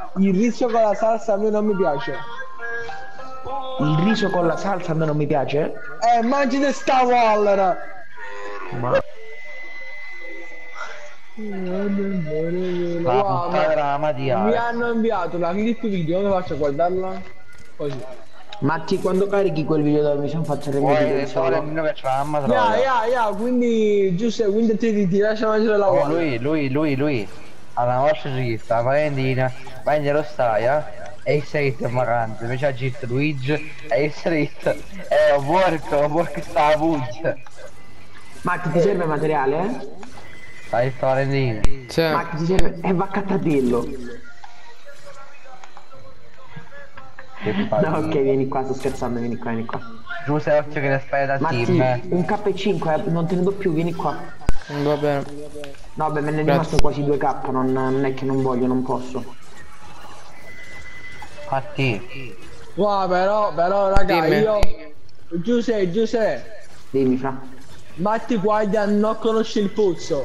il riso con la salsa a me non mi piace. Il riso con la salsa a me non mi piace? Mangiate sta allora. Ma... Drama di Mi Alex. hanno inviato la clip video, come faccio a guardarla? Così. Matti, quando carichi quel video dove mi sono fatto le mie Poi video solo solo? che c'è la mamma troia. Quindi giusto, quindi ti lascia mangiare la Oh, uova. lui. Alla nostra regista, Valentina, lo staia. E il street marrante, invece ha git Luigi e il street è un porco sta a puglia. Matti, ti serve materiale? Stai Valentino. Cioè, Matti, ti serve... va a cattatello. No, ok, vieni qua, sto scherzando, vieni qua. Giuseppe occhio che ne aspetta da Matti, team. un K5, non te ne do più, vieni qua. va bene. No, beh, me ne è Grazie. rimasto quasi 2K, non è che non voglio, non posso. Infatti, Wow, però raga, Dimmi. io Giuseppe, Dimmi, fra. Matti guarda, non conosci il pozzo.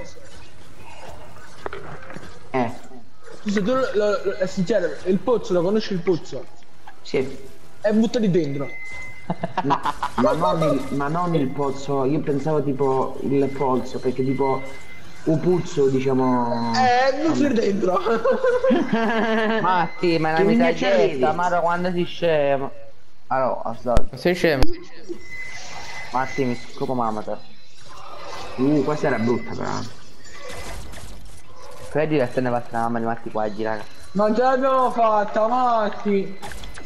Se tu è sincero, il pozzo, lo conosci il pozzo? Sì. E buttali dentro. No, ma non il pozzo, io pensavo tipo il polso, perché tipo un puzzo, diciamo... Buttali dentro. Matti, ma è Che una minchia misagetta, c'avevi? ma quando si scema. Allora, aspetta. Sei scemo. Matti, mi scopo mamma te. Questa era brutta però. Credi che te ne passa la mamma di Matti qua, raga. Ma già l'abbiamo fatta, Matti.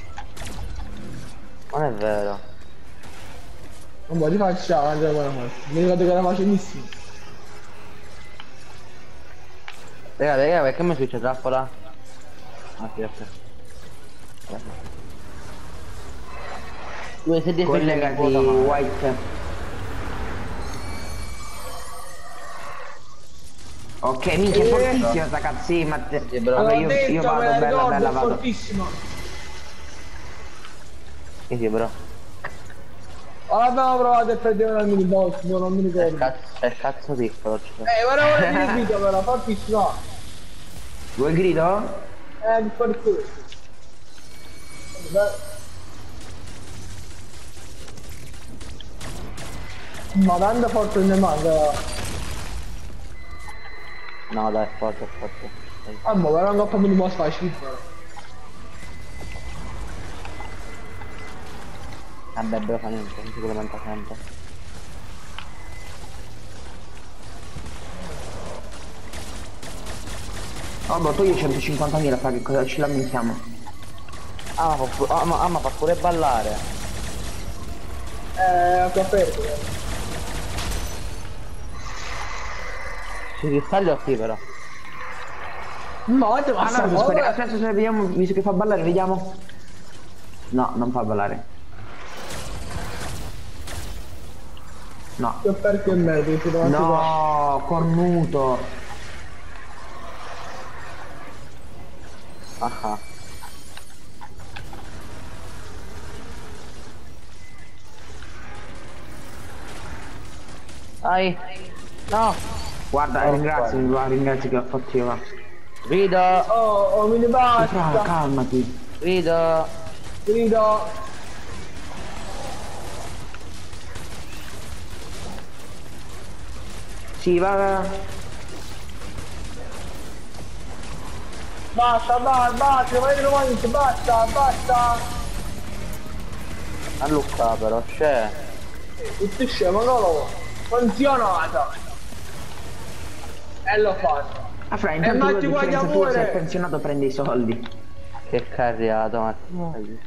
Non è vero. Un po' di faccia, mi ricordo che era facilissimo. Raga, perché mi switcha trappola? Ah sì, ok. Due sedie Collegati, White. Ok, minchia, è fortissima sta cazzina, Matteo. Sì, bro. Vabbè, L'ho io detto, vado, me la bella, ricordo, bella, è vado. fortissimo. Sì, bro. Ma l'abbiamo provato e prendevano il mini boss, non mi ricordo. È il cazzo piccolo, cioè. Guarda il mini video però, fortissimo. Vuoi il grido? Per cui. Ma tanto forte ne manca. No, dai, è forte. Ah, ma però non ho fatto un boss facile. Vabbè, bro, fa niente, non si commenta sempre. Oh, boh, poi io 150.000, fa che cosa ci lamentiamo? Ma fa pure ballare. Che aperto. Si riscaglia sì, però. No, te Ah, no, aspetta, vediamo, visto che fa ballare, vediamo. No, non fa ballare. No. Che perché merda, ti davanti qua. No, cornuto. Ah. Dai. No. Guarda, ringrazio che ho fatto io, va. Grido. Oh, mi ne Fra, basta. calmati. Grido. Grido. Sì, va. Basta, basta. A Luca però c'è. Tutto scemo, non lo funzionato. E l'ho fatto. Ah, fra, Matti, intanto tu, guarda differenza tua, pure. sei pensionato, prendi i soldi. Che carriato, Matti.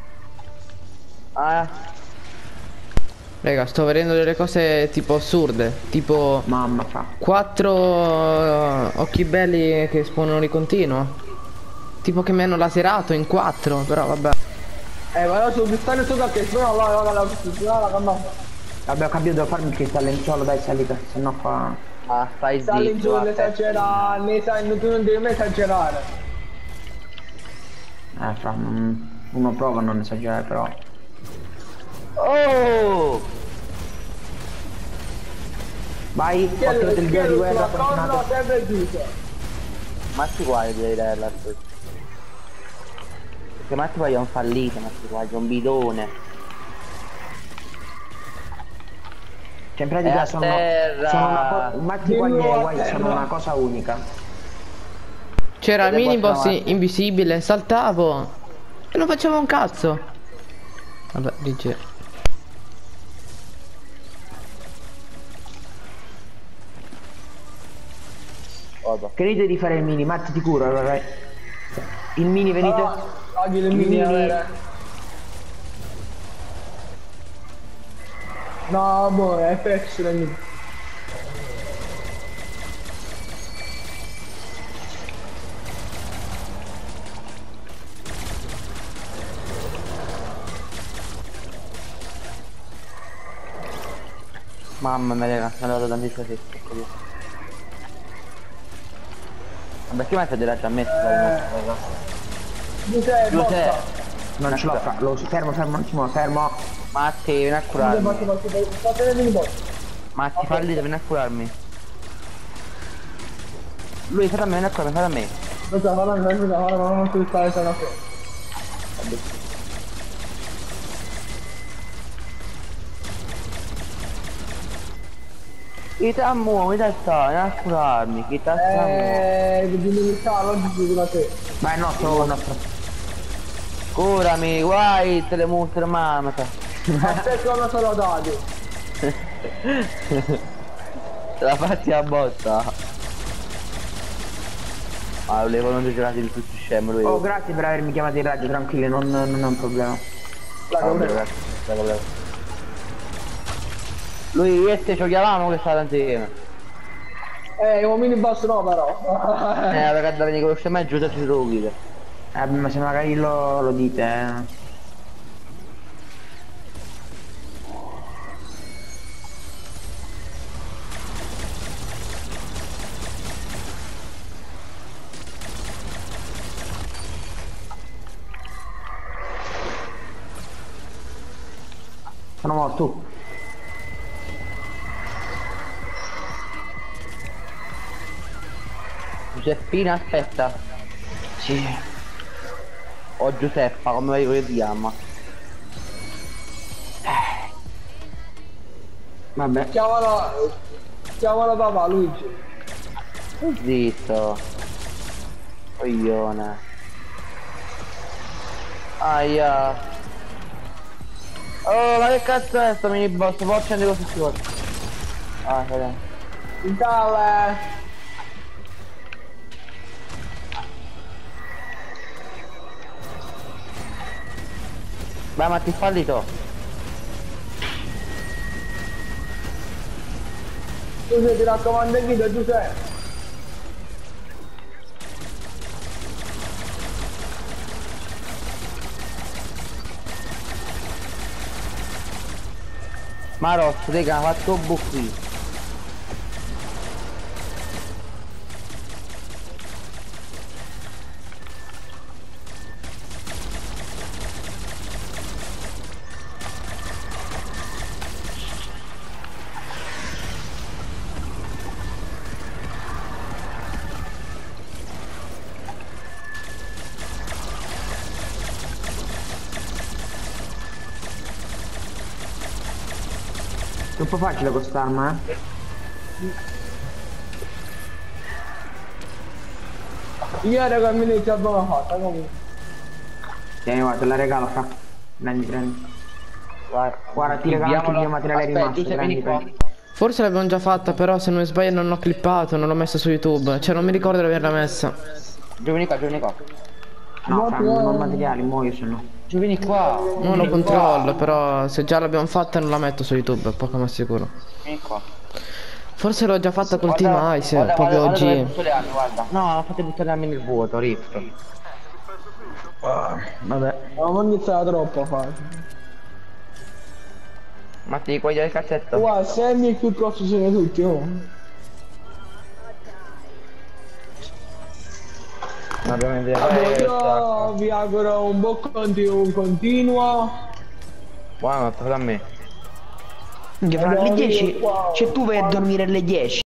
Ah. Raga, sto vedendo delle cose tipo assurde. Tipo Mamma fa. 4 occhi belli che spawnano di continuo. Tipo che mi hanno laserato in 4, però vabbè. Ma io sono cristallo sotto che suona la camminata. Vabbè, ho capito, devo farmi il cristallo in solo, dai, salita, sennò qua... Ah, stai Sali in zitto. giù, esagerare, tu non devi mai esagerare. Fra, uno prova a non esagerare, però... Oh! Vai, quattro del dio di guerra, Corno fortunato. sempre giusto. Matti qua devi dare la Perché Matti poi è un fallito, Matti qua, è un bidone. Cioè in pratica sono Matti qua e White sono una cosa unica. C'era il Vede miniboss quattro matti. invisibile, saltavo e non facevo un cazzo. Vabbè, GG. Vado. Che dite di fare il mini? Matti ti curo, allora. Il mini venite? Togli le mini No, boh, è FX le mini. Mamma mia, raga, mi ha dato tantissimo secco. Ma perché Matti gliel'ha già messo? Giuseppe, Giuseppe, Non ce l'ho fra. Fermo un attimo, fermo. Matti, vieni a curarmi. fate le mini boss. Matti, falli, vieni a curarmi. Lui, fai a me, vieni a curarmi, fai a me. Non so, non si sta una cosa. Chi t'ha muovo, chi t'ha sta, vieni a curarmi, chi t'ha sta muovo. Dimmi oggi su da te. Vai, nostro. Curami, guai, te le multe, mamma. Aspetta come sono dati. Te la fatti a botta. Ah, volevo non giocare di tutti scemo lui. Oh, grazie per avermi chiamato in radio, tranquilli, non è un problema. Prego. Lui io e te giochiavamo che stava insieme. Un mini boss no però. Perché andare di conoscere me Giuseppe ci devo chiudere. Ma se magari lo dite, Sono morto. Giuseppina aspetta. Sì. O Giuseppa, come dico io ti chiama. Vabbè. Chiamala papà Luigi. Zitto. Coglione. Aia. Oh, ma che cazzo è sto mini boss? Poi accende così si vuole. Ah, vediamo. Incalle. Vai, ma ti fallito. Giuseppe ti raccomando il video Giuseppe. Ma Rosso, raga, ha fatto buchi. Troppo facile quest'arma, Io raga mi dice abbiamo fatta comunque. Tieni, guarda, te la regalo fra. Prendi. Guarda, ti regalo anche il mio materiale rimasto, prendi. Forse l'abbiamo già fatta, però se non mi sbaglio non l'ho clippato, non l'ho messa su YouTube. Cioè non mi ricordo di averla messa. Giovani qua. No, fra, non ho materiali, muoio se no. Giovani qua. Non lo controllo, però se già l'abbiamo fatta non la metto su YouTube, è poco ma sicuro. Vieni qua. Forse l'ho già fatta col Team Ice, proprio oggi. Guarda. No, fate buttare a me nel vuoto, Rift. Vabbè. Non iniziava troppo a fare. Matti, qua il cazzetto. Guarda, semi il più grosso sono tutti, oh. Ovviamente. Io vi auguro un buon continuo. Buonanotte, a me. Fra le 10, cioè tu vai a dormire alle 10.